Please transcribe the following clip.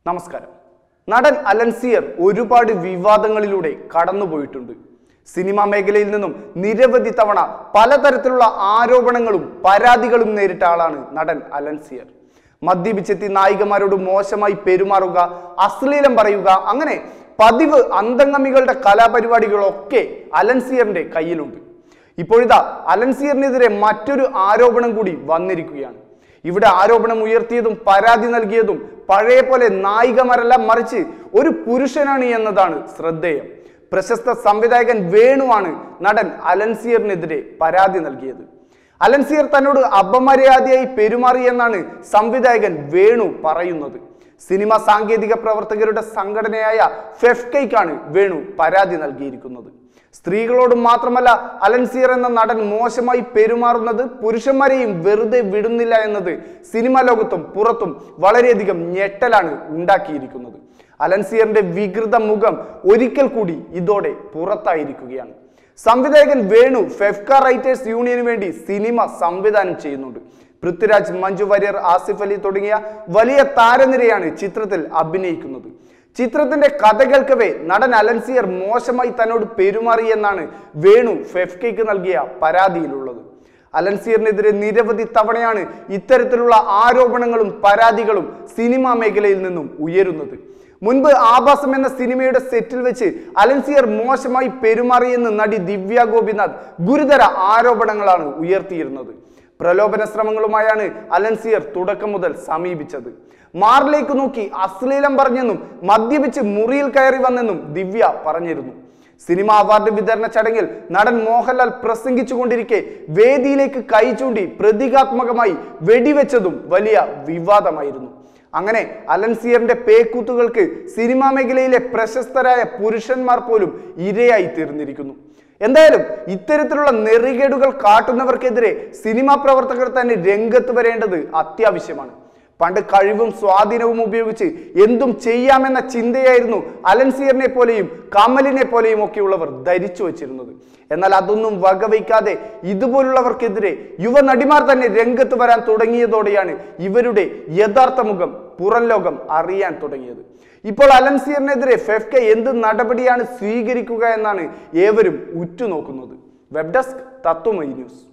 നമസ്കാരം. നടൻ അലൻസിയർ ഒരുപാട് വിവാദങ്ങളിലൂടെ കടന്നുപോയിട്ടുണ്ട്. സിനിമാ മേഖലയിൽ നിന്നും നിരവധി തവണ പലതരത്തിലുള്ള ആരോപണങ്ങളും പരാതികളും നേരിട്ട ആളാണ് നടൻ അലൻസിയർ. മദ്യപിച്ചെത്തി നായികമാരോട് മോശമായി പെരുമാറുക, അശ്ലീലം പറയുക, അങ്ങനെ പതിവ് അന്തംഗമികളുടെ കലാപരിപാടികളൊക്കെ അലൻസിയറിന്റെ കയ്യിലുണ്ട്. ഇപ്പോഴിതാ അലൻസിയറിനെതിരെ മറ്റൊരു ആരോപണം കൂടി വന്നിരിക്കുകയാണ്. ഇവിടെ ആരോപണം ഉയർത്തിയതും പരാതി നൽകിയതും പഴയ പോലെ നായികമാരല്ല, മറിച്ച് ഒരു പുരുഷനാണ് എന്നതാണ് ശ്രദ്ധേയം. പ്രശസ്ത സംവിധായകൻ വേണുവാണ് നടൻ അലൻസിയറിനെതിരെ പരാതി നൽകിയത്. അലൻസിയർ തന്നോട് അപമര്യാദയായി പെരുമാറി എന്നാണ് സംവിധായകൻ വേണു പറയുന്നത്. സിനിമ സാങ്കേതിക പ്രവർത്തകരുടെ സംഘടനയായ ഫെഫ്കയ്ക്കാണ് വേണു പരാതി നൽകിയിരിക്കുന്നത്. സ്ത്രീകളോട് മാത്രമല്ല, അലൻസിയർ എന്ന നടൻ മോശമായി പെരുമാറുന്നത് പുരുഷന്മാരെയും വെറുതെ വിടുന്നില്ല എന്നത് സിനിമാ ലോകത്തും പുറത്തും വളരെയധികം ഞെട്ടലാണ് ഉണ്ടാക്കിയിരിക്കുന്നത്. അലൻസിയറിന്റെ വികൃത മുഖം ഒരിക്കൽ കൂടി ഇതോടെ പുറത്തായിരിക്കുകയാണ്. സംവിധായകൻ വേണു ഫെഫ്ക റൈറ്റേഴ്സ് യൂണിയന് വേണ്ടി സിനിമ സംവിധാനം ചെയ്യുന്നുണ്ട്. പൃഥ്വിരാജ്, മഞ്ജു വാര്യർ, ആസിഫ് അലി തുടങ്ങിയ വലിയ താരനിരയാണ് ചിത്രത്തിൽ അഭിനയിക്കുന്നത്. ചിത്രത്തിന്റെ കഥ കേൾക്കവേ നടൻ അലൻസിയർ മോശമായി തന്നോട് പെരുമാറി എന്നാണ് വേണു ഫെഫ്കയ്ക്ക് നൽകിയ പരാതിയിലുള്ളത്. അലൻസിയറിനെതിരെ നിരവധി തവണയാണ് ഇത്തരത്തിലുള്ള ആരോപണങ്ങളും പരാതികളും സിനിമാ മേഖലയിൽ നിന്നും ഉയരുന്നത്. മുൻപ് ആഭാസം എന്ന സിനിമയുടെ സെറ്റിൽ വെച്ച് അലൻസിയർ മോശമായി പെരുമാറിയെന്ന് നടി ദിവ്യ ഗോപിനാഥ് ഗുരുതര ആരോപണങ്ങളാണ് ഉയർത്തിയിരുന്നത്. പ്രലോഭന ശ്രമങ്ങളുമായാണ് അലൻസിയർ തുടക്കം മുതൽ സമീപിച്ചത്. മാറിലേക്ക് നോക്കി അശ്ലീലം പറഞ്ഞെന്നും മദ്യപിച്ച് മുറിയിൽ കയറി വന്നെന്നും ദിവ്യ പറഞ്ഞിരുന്നു. സിനിമാ അവാർഡ് വിതരണ ചടങ്ങിൽ നടൻ മോഹൻലാൽ പ്രസംഗിച്ചു കൊണ്ടിരിക്കെ വേദിയിലേക്ക് കൈ ചൂണ്ടി പ്രതീകാത്മകമായി വെടിവെച്ചതും വലിയ വിവാദമായിരുന്നു. അങ്ങനെ അലൻസിയറിന്റെ പേക്കൂത്തുകൾക്ക് സിനിമാ മേഖലയിലെ പ്രശസ്തരായ പുരുഷന്മാർ പോലും ഇരയായി തീർന്നിരിക്കുന്നു. എന്തായാലും ഇത്തരത്തിലുള്ള നെറികേടുകൾ കാട്ടുന്നവർക്കെതിരെ സിനിമാ പ്രവർത്തകർ തന്നെ രംഗത്ത് വരേണ്ടത് അത്യാവശ്യമാണ്. പണ്ട് കഴിവും സ്വാധീനവും ഉപയോഗിച്ച് എന്തും ചെയ്യാമെന്ന ചിന്തയായിരുന്നു അലൻസിയറിനെ പോലെയും കമലിനെ പോലെയും ഒക്കെയുള്ളവർ ധരിച്ചു വച്ചിരുന്നത്. എന്നാൽ അതൊന്നും വകവയ്ക്കാതെ ഇതുപോലുള്ളവർക്കെതിരെ യുവനടിമാർ തന്നെ രംഗത്ത് വരാൻ തുടങ്ങിയതോടെയാണ് ഇവരുടെ യഥാർത്ഥ മുഖം പുറം ലോകം അറിയാൻ തുടങ്ങിയത്. ഇപ്പോൾ അലൻസിയറിനെതിരെ ഫെഫ്ക എന്ത് നടപടിയാണ് സ്വീകരിക്കുക എന്നാണ് ഏവരും ഉറ്റുനോക്കുന്നത്. Web desk Tattvamayi news.